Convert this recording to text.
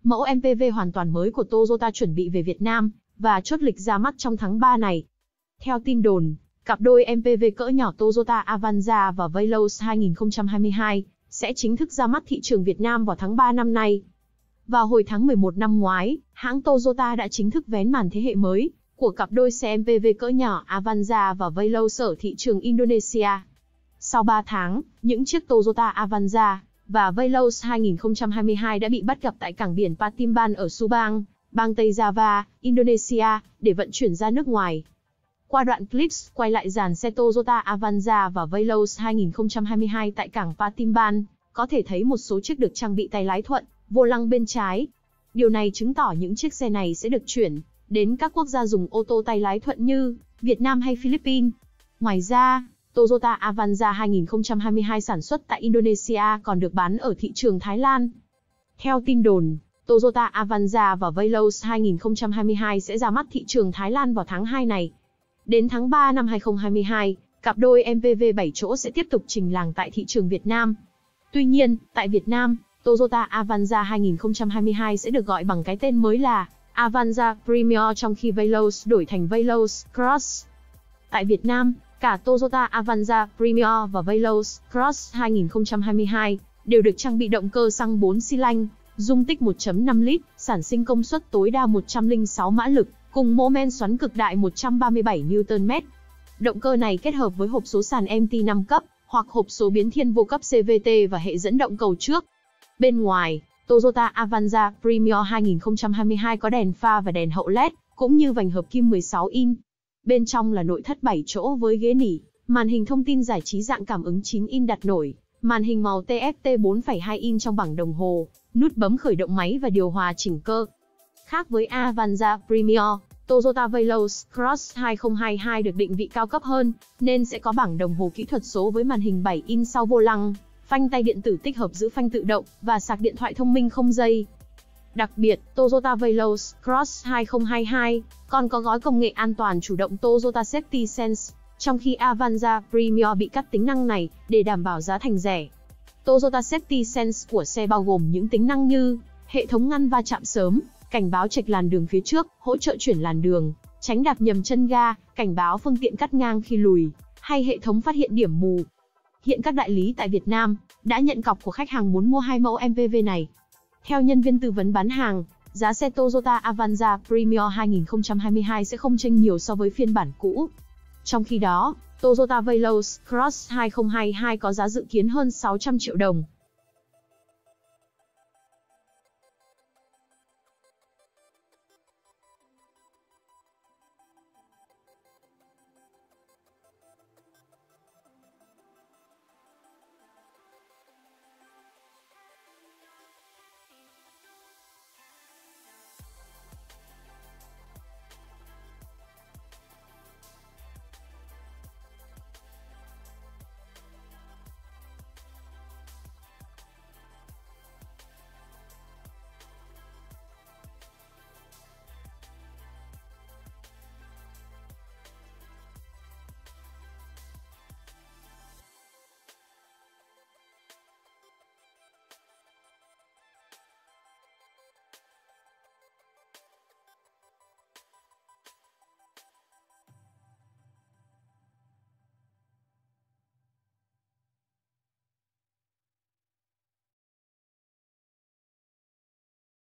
Mẫu MPV hoàn toàn mới của Toyota chuẩn bị về Việt Nam và chốt lịch ra mắt trong tháng 3 này. Theo tin đồn, cặp đôi MPV cỡ nhỏ Toyota Avanza và Veloz 2022 sẽ chính thức ra mắt thị trường Việt Nam vào tháng 3 năm nay. Vào hồi tháng 11 năm ngoái, hãng Toyota đã chính thức vén màn thế hệ mới của cặp đôi xe MPV cỡ nhỏ Avanza và Veloz ở thị trường Indonesia. Sau 3 tháng, những chiếc Toyota Avanza và Veloz 2022 đã bị bắt gặp tại cảng biển Patimban ở Subang, bang Tây Java, Indonesia, để vận chuyển ra nước ngoài. Qua đoạn clips quay lại dàn xe Toyota Avanza và Veloz 2022 tại cảng Patimban, có thể thấy một số chiếc được trang bị tay lái thuận, vô lăng bên trái. Điều này chứng tỏ những chiếc xe này sẽ được chuyển đến các quốc gia dùng ô tô tay lái thuận như Việt Nam hay Philippines. Ngoài ra, Toyota Avanza 2022 sản xuất tại Indonesia còn được bán ở thị trường Thái Lan. Theo tin đồn, Toyota Avanza và Veloz 2022 sẽ ra mắt thị trường Thái Lan vào tháng 2 này. Đến tháng 3 năm 2022, cặp đôi MPV 7 chỗ sẽ tiếp tục trình làng tại thị trường Việt Nam. Tuy nhiên, tại Việt Nam, Toyota Avanza 2022 sẽ được gọi bằng cái tên mới là Avanza Premier trong khi Veloz đổi thành Veloz Cross. Tại Việt Nam, cả Toyota Avanza Premier và Veloz Cross 2022 đều được trang bị động cơ xăng 4 xi lanh, dung tích 1.5 lít, sản sinh công suất tối đa 106 mã lực, cùng mô men xoắn cực đại 137 Nm. Động cơ này kết hợp với hộp số sàn MT5 cấp hoặc hộp số biến thiên vô cấp CVT và hệ dẫn động cầu trước. Bên ngoài, Toyota Avanza Premier 2022 có đèn pha và đèn hậu LED, cũng như vành hợp kim 16 inch. Bên trong là nội thất 7 chỗ với ghế nỉ, màn hình thông tin giải trí dạng cảm ứng 9 inch đặt nổi, màn hình màu TFT 4,2 inch trong bảng đồng hồ, nút bấm khởi động máy và điều hòa chỉnh cơ. Khác với Avanza Premier, Toyota Veloz Cross 2022 được định vị cao cấp hơn, nên sẽ có bảng đồng hồ kỹ thuật số với màn hình 7 inch sau vô lăng, phanh tay điện tử tích hợp giữ phanh tự động và sạc điện thoại thông minh không dây. Đặc biệt, Toyota Veloz Cross 2022 còn có gói công nghệ an toàn chủ động Toyota Safety Sense, trong khi Avanza Premier bị cắt tính năng này để đảm bảo giá thành rẻ. Toyota Safety Sense của xe bao gồm những tính năng như hệ thống ngăn va chạm sớm, cảnh báo chệch làn đường phía trước, hỗ trợ chuyển làn đường, tránh đạp nhầm chân ga, cảnh báo phương tiện cắt ngang khi lùi, hay hệ thống phát hiện điểm mù. Hiện các đại lý tại Việt Nam đã nhận cọc của khách hàng muốn mua hai mẫu MPV này. Theo nhân viên tư vấn bán hàng, giá xe Toyota Avanza Premier 2022 sẽ không chênh nhiều so với phiên bản cũ. Trong khi đó, Toyota Veloz Cross 2022 có giá dự kiến hơn 600 triệu đồng.